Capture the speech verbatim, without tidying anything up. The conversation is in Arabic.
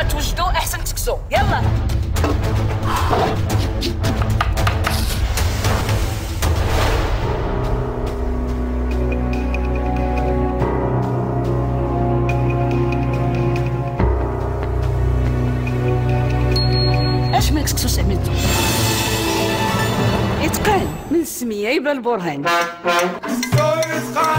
ما توجدوا احسن تكسو. يلا اش مالك كسكسو سميتو؟ اتقان من السميه يبان البرهان.